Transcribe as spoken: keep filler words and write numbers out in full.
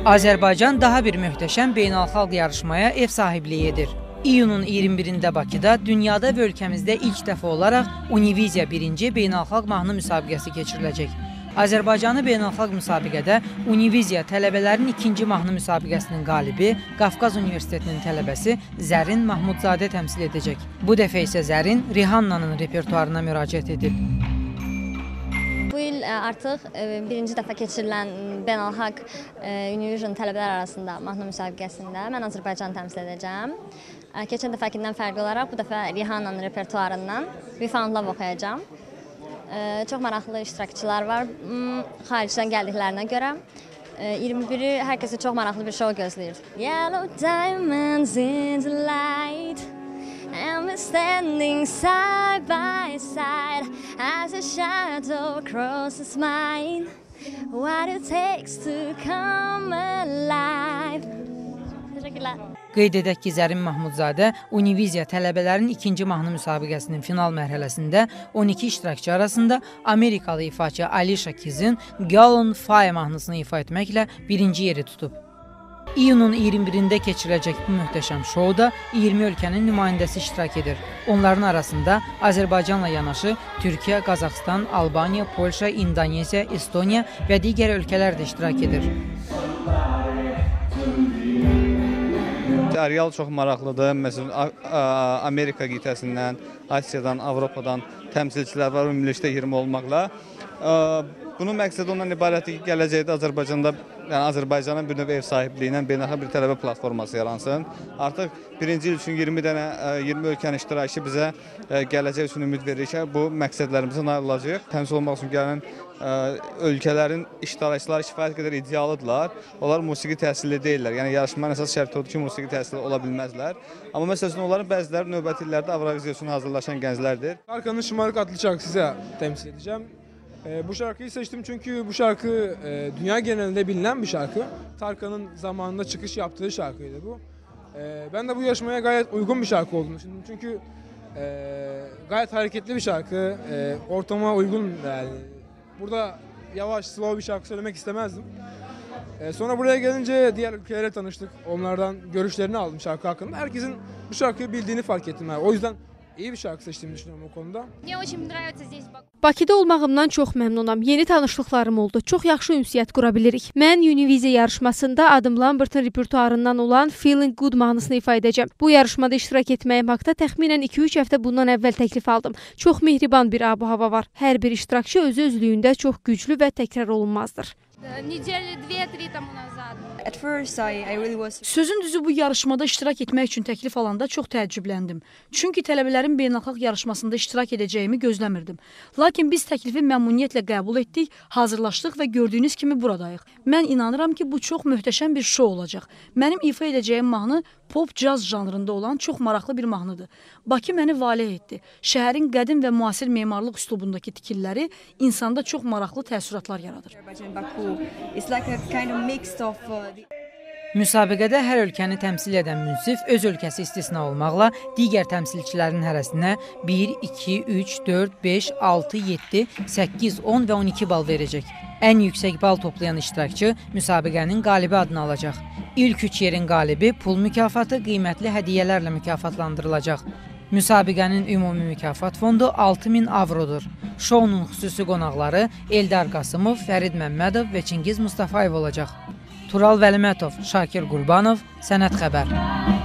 Azərbaycan daha bir möhtəşəm beynəlxalq yarışmaya ev sahibliyi edir. İyunun iyirmi birində Bakıda dünyada və ölkəmizdə ilk dəfə olaraq Univiziya birinci beynəlxalq mahnı müsabiqəsi keçiriləcək. Azərbaycanı beynəlxalq müsabiqədə Univiziya tələbələrin ikinci mahnı müsabiqəsinin qalibi Qafqaz Universitetinin tələbəsi Zərin Mahmudzadə təmsil edəcək. Bu dəfə isə Zərin Rihanna'nın repertuarına müraciət edib. Bu il artıq birinci dəfə keçirilən beynəlxalq Univision tələbələr arasında mahnı müsabiqəsində mən Azərbaycanı təmsil edəcəm. Keçən dəfəkindən fərqli olaraq bu dəfə Rihanna'nın repertuarından We Found Love oxuyacağım. Çox maraqlı iştirakçılar var xaricdən gəldiklərinə görə. iyirmi biri hər kəsə çox maraqlı bir şou gözləyir. Yellow diamonds in the light, and we're standing side by side as a shadow crosses mine. What it takes to come alive. Teşekkürler. Qeyd edək ki, Zərin Mahmudzadə Univiziya tələbələrin ikinci mahnı müsabiqəsinin final mərhələsində on iki iştirakçı arasında Amerikalı ifaçı Alicia Keys'in Girl on Fire mahnısını ifa etməklə birinci yeri tutub. İyunun iyirmi birində keçiriləcək bu möhtəşəm şouda iyirmi ölkənin nümayəndəsi iştirak edir. Onların arasında Azərbaycanla yanaşı Türkiyə, Qazaxıstan, Albaniya, Polşa, İndoneziya, Estoniya və digər ölkələr də iştirak edir. Areal çox maraqlıdır. Məsələn, Amerika qitəsindən, Asiyadan, Avropadan təmsilçilər var, ümumilikdə iyirmi olmaqla. Bunun məqsədi ondan ibarətdir ki, gələcəkdə Azərbaycanda, yəni Azərbaycanın bir növ ev sahibliyi ilə beynəlxalq bir tələbə platforması yaransın. Artıq birinci il üçün iyirmi dənə, iyirmi ölkənin iştirakçı bizə gələcək üçün ümid verir ki, bu məqsədlərimizə nail olacaq. Təmsil olmaq üçün gələn ölkələrin iştirakçıları kifayət qədər idealıdırlar. Onlar musiqi təhsilli deyirlər. Yəni yarışmanın əsas şərti odur ki, musiqi təhsili ola bilməzlər. Amma məsələn, onların bəziləri növbəti illərdə Avroviziya üçün hazırlaşan gənclərdir. Tarkan'ın Şımarık adlı şarkı size temsil edeceğim. E, bu şarkıyı seçtim çünkü bu şarkı e, dünya genelinde bilinen bir şarkı. Tarkan'ın zamanında çıkış yaptığı şarkıydı bu. E, ben de bu yarışmaya gayet uygun bir şarkı olduğunu düşündüm. Çünkü e, gayet hareketli bir şarkı, e, ortama uygun yani. Burada yavaş, slow bir şarkı söylemek istemezdim. E, sonra buraya gelince diğer ülkelere tanıştık. Onlardan görüşlerini aldım şarkı hakkında. Herkesin bu şarkıyı bildiğini fark ettim. Yani. O yüzden iyi bir şarkı seçtiğimi düşünüyorum o konuda. Bakıda olmağımdan çox məmnunam. Yeni tanışlıqlarım oldu. Çox yaxşı ünsiyyət qura bilirik. Mən Univiziya yarışmasında Adam Lambert'ın repertuarından olan Feeling Good mahnısını ifa edəcəm. Bu yarışmada iştirak etməyim haqda təxminən iki üç həftə bundan əvvəl təklif aldım. Çox mehriban bir ab-hava var. Hər bir iştirakçı özü-özlüyündə çox güclü və təkrar olunmazdır. Sözün düzü bu yarışmada iştirak etmək üçün təklif alanda çox təəccübləndim. Çünki tələbələrin beynəlxalq yarışmasında iştirak edəcəyimi gözləmirdim. Lakin biz təklifi məmnuniyyətlə qəbul etdik, hazırlaşdıq və gördüyünüz kimi buradayıq. Mən inanıram ki, bu çox möhtəşəm bir şou olacaq. Mənim ifa edəcəyim mahnı pop-caz janrında olan çox maraqlı bir mahnıdır. Bakı məni valeh etdi. Şəhərin qədim və müasir memarlıq üslubundakı tikilləri insanda çox maraqlı təəssüratlar yaradır. Müsabiqədə hər ölkəni təmsil edən münsif öz ölkəsi istisna olmaqla digər təmsilçilərin hərəsinə bir, iki, üç, dörd, beş, altı, yeddi, səkkiz, on və on iki bal verəcək. Ən yüksək bal toplayan iştirakçı müsabiqənin qalibi adını alacaq. İlk üç yerin qalibi pul mükafatı, qiymətli hədiyyələrlə mükafatlandırılacaq. Müsabiqənin ümumi mükafat fondu altı min avrodur. Şounun xüsusi qonaqları Eldar Qasımov, Fərid Məmmədov və Çingiz Mustafayev olacaq. Tural Vəlimətov, Şakir Qurbanov, Sənət Xəbər.